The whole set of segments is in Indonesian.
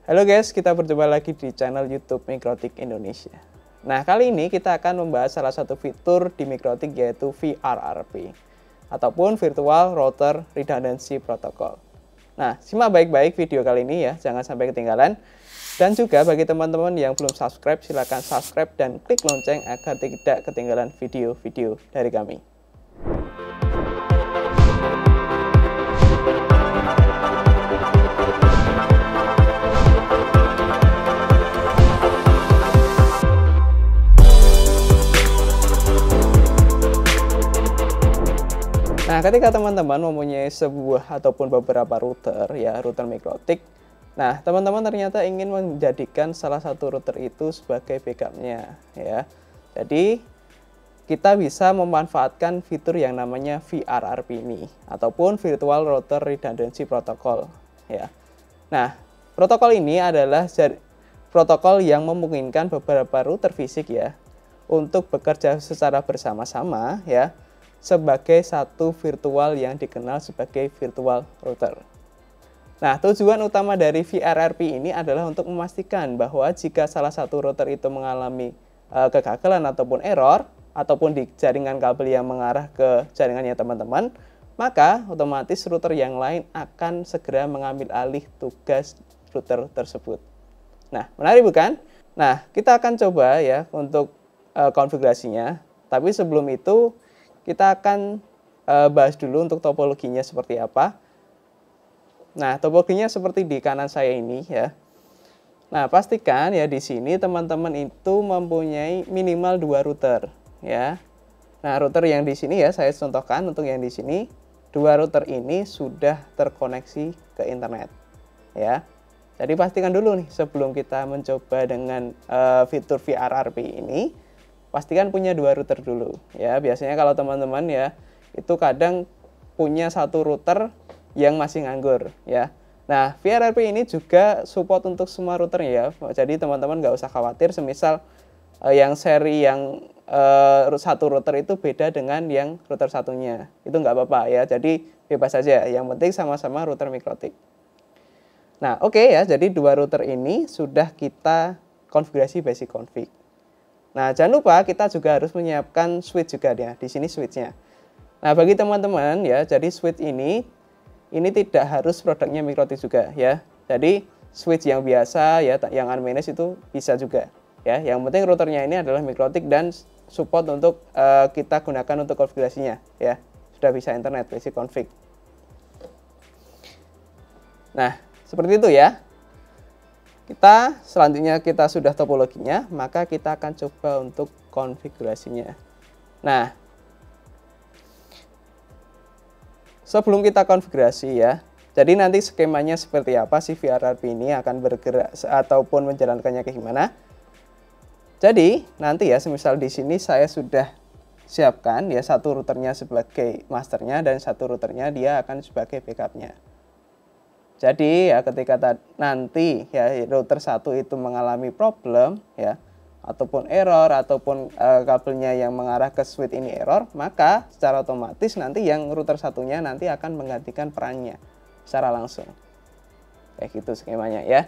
Halo guys, kita berjumpa lagi di channel YouTube Mikrotik Indonesia. Nah, kali ini kita akan membahas salah satu fitur di Mikrotik yaitu VRRP ataupun Virtual Router Redundancy Protocol. Nah, simak baik-baik video kali ini ya, jangan sampai ketinggalan. Dan juga bagi teman-teman yang belum subscribe, silakan subscribe dan klik lonceng agar tidak ketinggalan video-video dari kami. Nah, ketika teman-teman mempunyai sebuah ataupun beberapa router, ya router Mikrotik, nah teman-teman ternyata ingin menjadikan salah satu router itu sebagai backupnya, ya. Jadi kita bisa memanfaatkan fitur yang namanya VRRP ini ataupun Virtual Router Redundancy Protocol, ya. Nah, protokol ini adalah protokol yang memungkinkan beberapa router fisik ya untuk bekerja secara bersama-sama, ya, sebagai satu virtual yang dikenal sebagai virtual router. Nah, tujuan utama dari VRRP ini adalah untuk memastikan bahwa jika salah satu router itu mengalami kegagalan ataupun error, ataupun di jaringan kabel yang mengarah ke jaringannya teman-teman, maka otomatis router yang lain akan segera mengambil alih tugas router tersebut. Nah, menarik bukan? Nah, kita akan coba ya untuk konfigurasinya, tapi sebelum itu kita akan bahas dulu untuk topologinya seperti apa. Nah, topologinya seperti di kanan saya ini ya. Nah, pastikan ya di sini teman-teman itu mempunyai minimal 2 router ya. Nah, router yang di sini ya saya contohkan untuk yang di sini 2 router ini sudah terkoneksi ke internet ya. Jadi pastikan dulu nih sebelum kita mencoba dengan fitur VRRP ini, pastikan punya 2 router dulu ya. Biasanya kalau teman-teman ya itu kadang punya satu router yang masih nganggur ya. Nah, VRRP ini juga support untuk semua routernya ya. Jadi teman-teman nggak usah khawatir semisal yang seri yang satu router itu beda dengan yang router satunya. Itu nggak apa-apa ya. Jadi bebas saja. Yang penting sama-sama router Mikrotik. Nah, oke ya. Jadi 2 router ini sudah kita konfigurasi basic config. Nah, jangan lupa kita juga harus menyiapkan switch juga ya. Di sini switchnya. Nah, bagi teman-teman ya, jadi switch ini tidak harus produknya Mikrotik juga ya. Jadi switch yang biasa ya, yang unmanaged itu bisa juga ya. Yang penting routernya ini adalah Mikrotik dan support untuk kita gunakan untuk konfigurasinya ya. Sudah bisa internet basic config. Nah, seperti itu ya. Selanjutnya kita sudah topologinya, maka kita akan coba untuk konfigurasinya. Nah, sebelum kita konfigurasi ya, jadi nanti skemanya seperti apa sih VRRP ini akan bergerak ataupun menjalankannya ke gimana. Jadi nanti ya, semisal di sini saya sudah siapkan ya satu routernya sebagai masternya dan satu routernya dia akan sebagai backupnya. Jadi ya ketika nanti ya router satu itu mengalami problem ya ataupun error ataupun kabelnya yang mengarah ke switch ini error, maka secara otomatis nanti yang router satunya nanti akan menggantikan perannya secara langsung. Kayak gitu skemanya ya.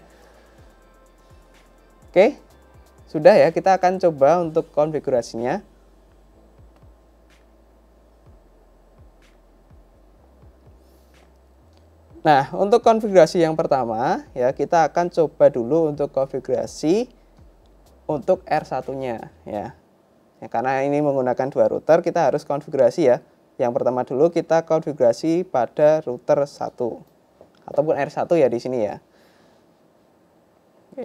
Oke. Sudah ya, kita akan coba untuk konfigurasinya. Nah, untuk konfigurasi yang pertama, ya kita akan coba dulu untuk konfigurasi untuk R1-nya ya. Ya. Karena ini menggunakan 2 router, kita harus konfigurasi ya. Yang pertama dulu kita konfigurasi pada router 1 ataupun R1 ya di sini ya. Oke.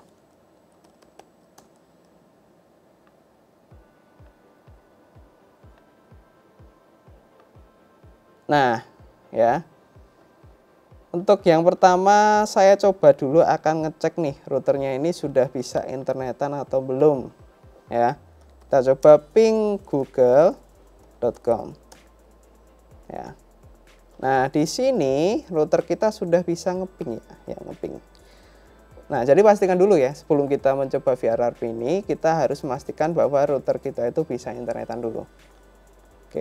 Nah, ya. Untuk yang pertama saya coba dulu akan ngecek nih routernya ini sudah bisa internetan atau belum ya. Kita coba ping google.com ya. Nah, di sini router kita sudah bisa ngeping ya, ngeping. Nah, jadi pastikan dulu ya sebelum kita mencoba VRRP ini kita harus memastikan bahwa router kita itu bisa internetan dulu. Oke.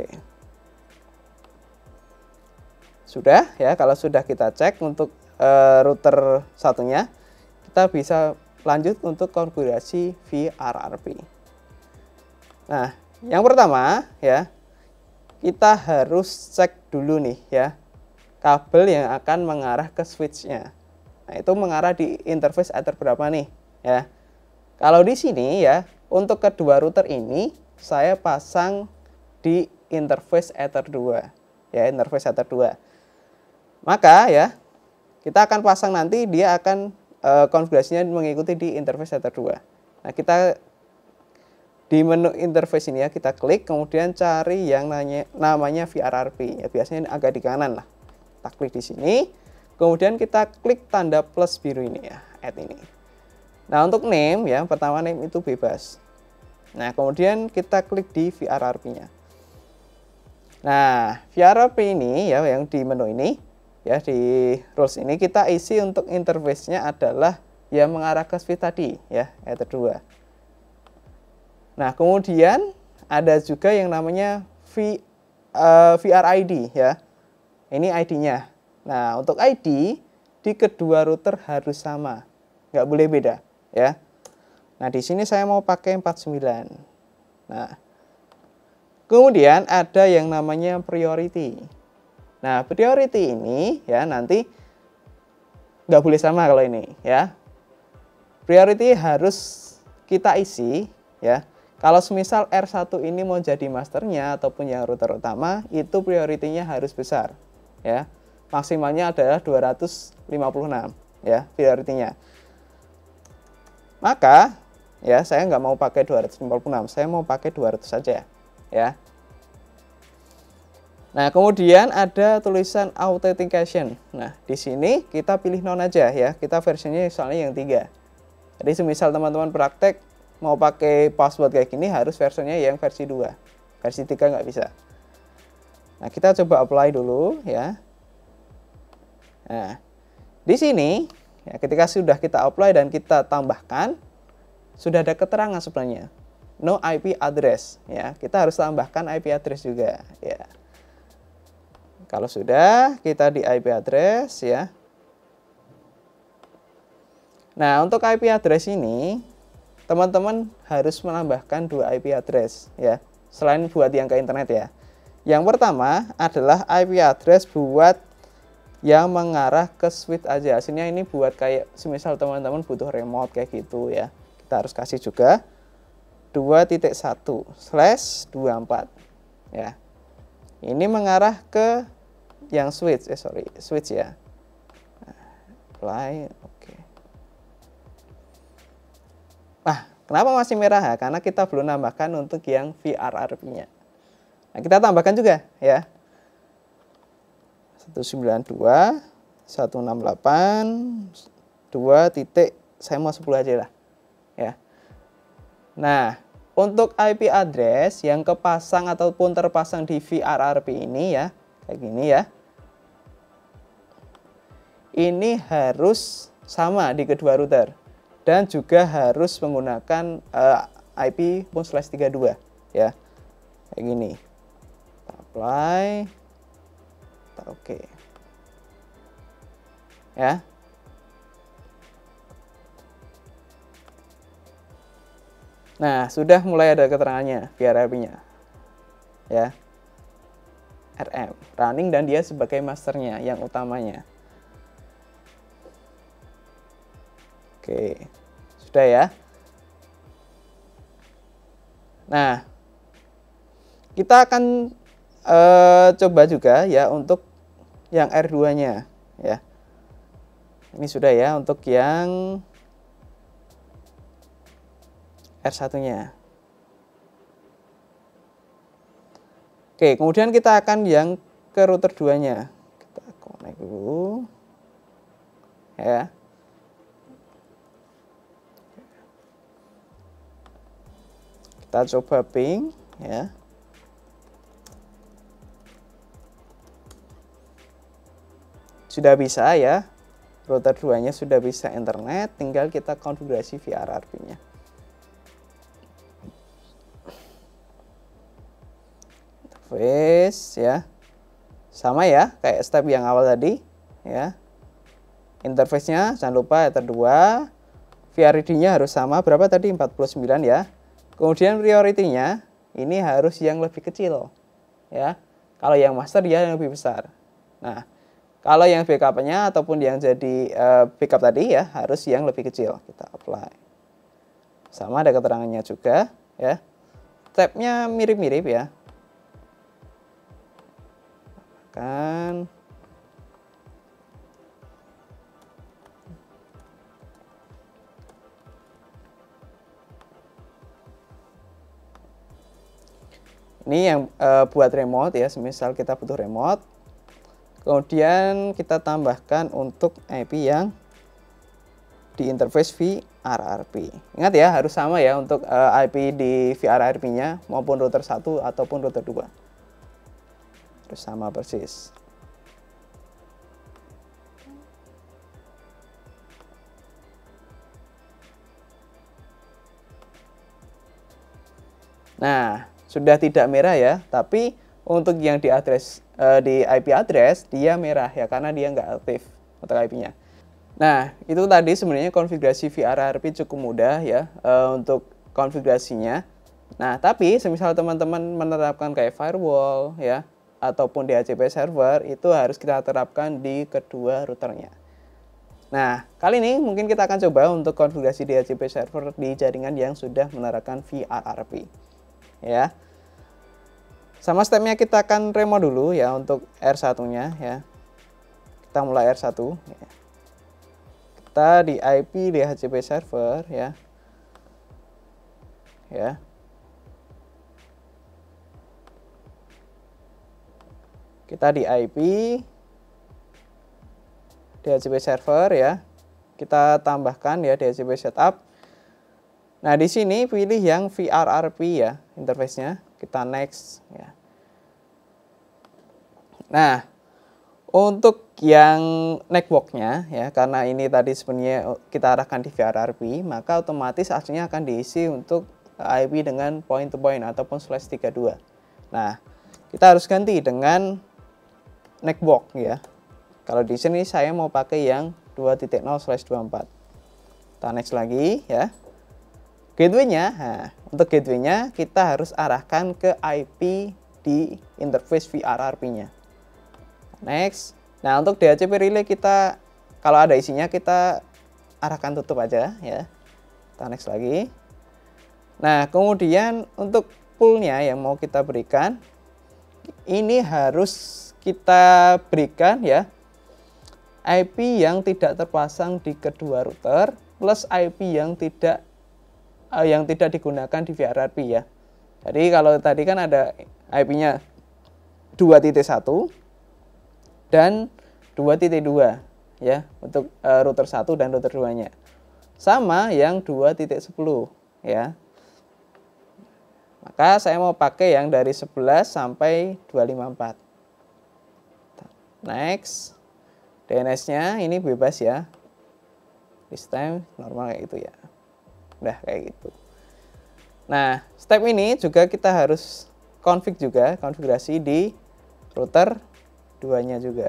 Sudah ya, kalau sudah kita cek untuk router satunya, kita bisa lanjut untuk konfigurasi VRRP. Nah, yang pertama ya, kita harus cek dulu nih ya, kabel yang akan mengarah ke switch-nya. Nah, itu mengarah di interface Ether berapa nih ya. Kalau di sini ya, untuk kedua router ini saya pasang di interface Ether 2 ya, interface Ether 2. Maka ya, kita akan pasang nanti dia akan konfigurasinya mengikuti di interface Ether 2. Nah, kita di menu interface ini ya, kita klik kemudian cari yang namanya VRRP ya, biasanya agak di kanan lah. Kita klik di sini, kemudian kita klik tanda plus biru ini ya, add ini. Nah, untuk name ya, pertama name itu bebas. Nah, kemudian kita klik di VRRP-nya. Nah, VRRP ini ya, yang di menu ini ya, di rules ini kita isi untuk interface-nya adalah yang mengarah ke switch tadi ya, Ether 2. Nah, kemudian ada juga yang namanya VRID ya. Ini ID-nya. Nah, untuk ID di kedua router harus sama, nggak boleh beda ya. Nah, di sini saya mau pakai 49. Nah, kemudian ada yang namanya priority. Nah, priority ini ya nanti nggak boleh sama kalau ini ya. Priority harus kita isi ya. Kalau semisal R1 ini mau jadi masternya ataupun yang router utama, itu priority-nya harus besar ya. Maksimalnya adalah 256 ya priority-nya. Maka ya saya nggak mau pakai 256, saya mau pakai 200 saja ya. Nah, kemudian ada tulisan authentication. Nah, di sini kita pilih non aja ya. Kita versinya misalnya yang 3. Jadi semisal teman-teman praktek mau pakai password kayak gini, harus versinya yang versi 2. Versi 3 nggak bisa. Nah, kita coba apply dulu ya. Nah, di sini ya, ketika sudah kita apply dan kita tambahkan, sudah ada keterangan sebenarnya. No IP address ya. Kita harus tambahkan IP address juga ya. Kalau sudah, kita di IP address ya. Nah, untuk IP address ini, teman-teman harus menambahkan 2 IP address ya. Selain buat yang ke internet ya. Yang pertama adalah IP address buat yang mengarah ke switch aja. Hasilnya ini buat kayak semisal teman-teman butuh remote kayak gitu ya. Kita harus kasih juga 2.1/24 ya. Ini mengarah ke yang switch, switch ya. Nah, apply, oke. Nah, kenapa masih merah? Karena kita belum nambahkan untuk yang VRRP-nya. Nah, kita tambahkan juga ya. 192.168.2. Saya mau 10 aja lah ya. Nah, untuk IP address yang kepasang ataupun terpasang di VRRP ini ya, kayak gini ya. Ini harus sama di kedua router dan juga harus menggunakan IP /32 ya. Kayak gini. Kita apply. Kita oke. Ya. Nah, sudah mulai ada keterangannya VRRP-nya. Ya. RM, running, dan dia sebagai masternya yang utamanya. Oke, sudah ya. Nah, kita akan coba juga ya untuk yang R2-nya ya. Ini sudah ya untuk yang R1-nya. Oke, kemudian kita akan yang ke router 2-nya. Kita connect dulu. Ya. Kita coba ping ya. Sudah bisa ya. Router 2-nya sudah bisa internet, tinggal kita konfigurasi VRRP-nya. Interface ya. Sama ya, kayak step yang awal tadi ya. Interface-nya jangan lupa Ether 2. VRD-nya harus sama, berapa tadi? 49 ya. Kemudian priority-nya ini harus yang lebih kecil ya. Kalau yang master dia yang lebih besar. Nah, kalau yang backup-nya ataupun yang jadi backup tadi ya harus yang lebih kecil. Kita apply. Sama ada keterangannya juga ya. Tab-nya mirip-mirip ya. Kan ini yang buat remote ya, semisal kita butuh remote. Kemudian kita tambahkan untuk IP yang di interface VRRP. Ingat ya, harus sama ya untuk IP di VRRP-nya maupun router 1 ataupun router 2. Harus sama persis. Nah, sudah tidak merah ya, tapi untuk yang di address di IP address dia merah ya karena dia nggak aktif untuk IP-nya. Nah, itu tadi sebenarnya konfigurasi VRRP cukup mudah ya untuk konfigurasinya. Nah, tapi semisal teman-teman menerapkan kayak firewall ya ataupun DHCP server itu harus kita terapkan di kedua routernya. Nah, kali ini mungkin kita akan coba untuk konfigurasi DHCP server di jaringan yang sudah menerapkan VRRP. Ya. Sama stepnya kita akan remote dulu ya untuk R1-nya ya. Kita mulai R1 ya. Kita di IP DHCP server ya. Ya. Kita di IP DHCP server ya. Kita tambahkan ya DHCP setup. Nah, di sini pilih yang VRRP ya, interface-nya. Kita next ya. Nah, untuk yang network-nya ya, karena ini tadi sebenarnya kita arahkan di VRRP, maka otomatis aslinya akan diisi untuk IP dengan point to point ataupun /32. Nah, kita harus ganti dengan network ya. Kalau di sini saya mau pakai yang 2.0/24. Kita next lagi ya. Gateway-nya, nah, untuk gateway-nya kita harus arahkan ke IP di interface VRRP-nya. Next. Nah, untuk DHCP relay kita kalau ada isinya kita arahkan tutup aja ya. Kita next lagi. Nah, kemudian untuk pool-nya yang mau kita berikan ini harus kita berikan ya IP yang tidak terpasang di kedua router plus IP yang tidak digunakan di VRRP ya. Jadi kalau tadi kan ada IP-nya 2.1 dan 2.2 ya untuk router 1 dan router 2-nya. Sama yang 2.10 ya. Maka saya mau pakai yang dari 11 sampai 254. Next. DNS-nya ini bebas ya. This time normal kayak gitu ya. Udah kayak gitu. Nah, step ini juga kita harus config juga, konfigurasi di router 2-nya juga.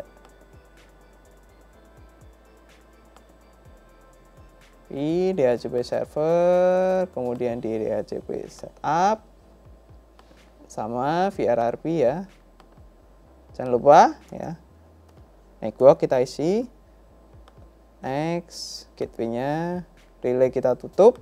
Di DHCP server, kemudian di DHCP setup, sama VRRP ya. Jangan lupa ya. Network kita isi. Next, gateway-nya, relay kita tutup.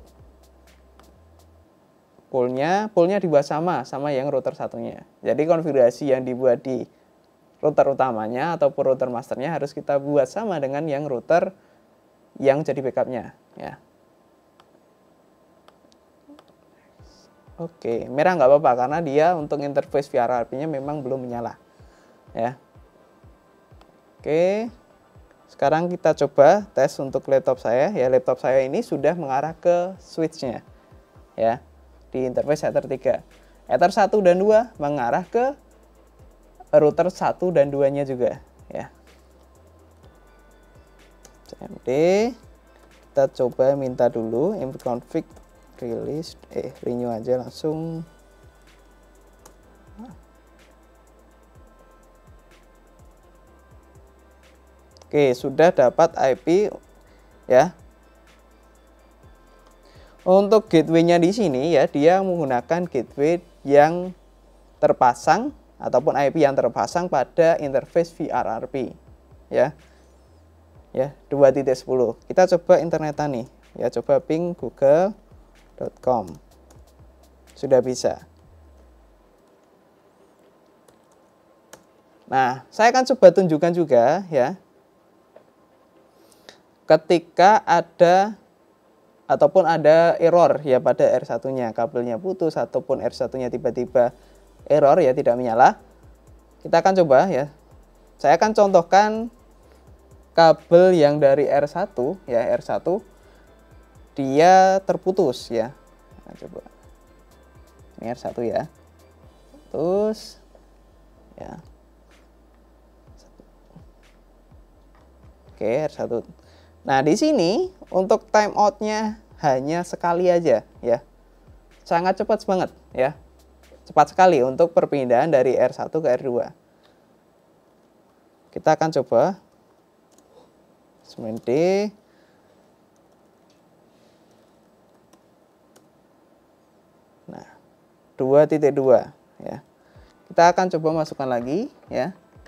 Poolnya dibuat sama yang router satunya. Jadi konfigurasi yang dibuat di router utamanya ataupun router masternya harus kita buat sama dengan yang router yang jadi backupnya ya. Oke, merah nggak apa-apa karena dia untuk interface VRRP-nya memang belum menyala ya. Oke, sekarang kita coba tes untuk laptop saya ya. Laptop saya ini sudah mengarah ke switch-nya ya di interface Ether 3. Ether 1 dan 2 mengarah ke router 1 dan 2-nya juga ya. CMD kita coba minta dulu input config release renew aja langsung. Oke, sudah dapat IP ya. Untuk gateway-nya di sini ya, dia menggunakan gateway yang terpasang ataupun IP yang terpasang pada interface VRRP ya. Ya, 2.10. Kita coba internetan nih. Ya, coba ping google.com. Sudah bisa. Nah, saya akan coba tunjukkan juga ya. Ketika ada ataupun ada error ya pada R1-nya, kabelnya putus ataupun R1-nya tiba-tiba error ya, tidak menyala. Kita akan coba ya. Saya akan contohkan kabel yang dari R1 ya, R1 dia terputus ya. Nah, coba. Ini R1 ya. Terus ya. Oke, R1. Nah, di sini untuk timeout-nya hanya sekali aja ya. Sangat cepat banget ya. Cepat sekali untuk perpindahan dari R1 ke R2. Kita akan coba. D. Nah, 2.2 ya. Kita akan coba masukkan lagi ya.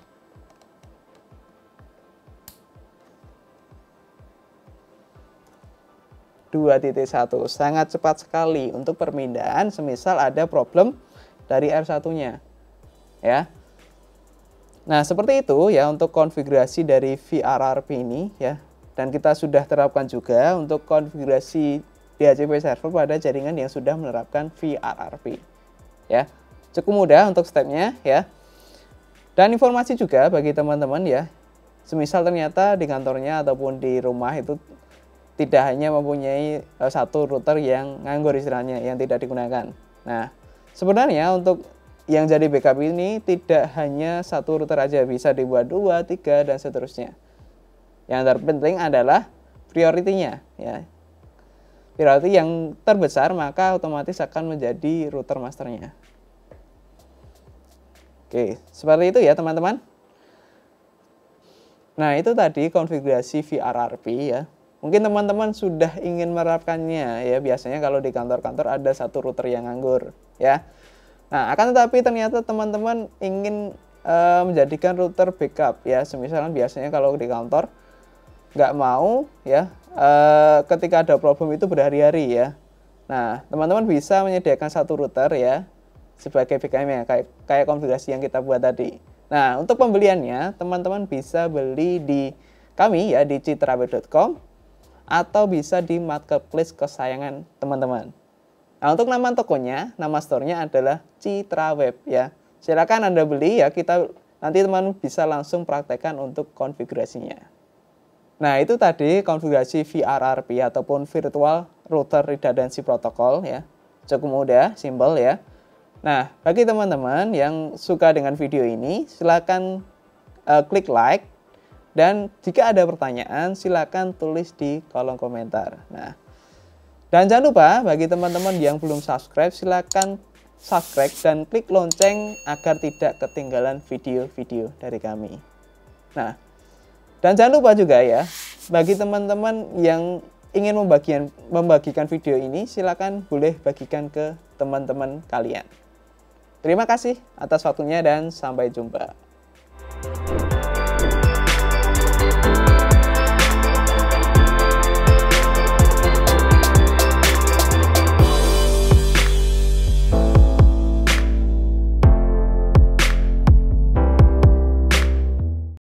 2.1 sangat cepat sekali untuk perpindahan semisal ada problem dari R1-nya ya. Nah, seperti itu ya untuk konfigurasi dari VRRP ini ya. Dan kita sudah terapkan juga untuk konfigurasi DHCP server pada jaringan yang sudah menerapkan VRRP ya. Cukup mudah untuk stepnya ya. Dan informasi juga bagi teman-teman ya. Semisal ternyata di kantornya ataupun di rumah itu tidak hanya mempunyai satu router yang nganggur istilahnya, yang tidak digunakan. Nah, sebenarnya untuk yang jadi backup ini tidak hanya satu router aja, bisa dibuat 2, 3, dan seterusnya. Yang terpenting adalah prioritinya ya. Priority yang terbesar maka otomatis akan menjadi router masternya. Oke, seperti itu ya teman-teman. Nah, itu tadi konfigurasi VRRP ya. Mungkin teman-teman sudah ingin menerapkannya ya, biasanya kalau di kantor-kantor ada satu router yang nganggur ya. Nah, akan tetapi ternyata teman-teman ingin menjadikan router backup ya, semisal biasanya kalau di kantor nggak mau ya, ketika ada problem itu berhari-hari ya. Nah, teman-teman bisa menyediakan satu router ya sebagai backup-nya kayak konfigurasi yang kita buat tadi. Nah, untuk pembeliannya teman-teman bisa beli di kami ya di citraweb.com atau bisa di marketplace kesayangan teman-teman. Nah, untuk nama tokonya, nama store-nya adalah Citraweb ya. Silakan Anda beli ya, nanti teman bisa langsung praktekkan untuk konfigurasinya. Nah, itu tadi konfigurasi VRRP ataupun Virtual Router Redundancy Protocol ya. Cukup mudah, simple ya. Nah, bagi teman-teman yang suka dengan video ini, silakan klik like. Dan jika ada pertanyaan, silakan tulis di kolom komentar. Nah, dan jangan lupa bagi teman-teman yang belum subscribe, silakan subscribe dan klik lonceng agar tidak ketinggalan video-video dari kami. Nah, dan jangan lupa juga ya, bagi teman-teman yang ingin membagikan video ini, silakan boleh bagikan ke teman-teman kalian. Terima kasih atas waktunya dan sampai jumpa.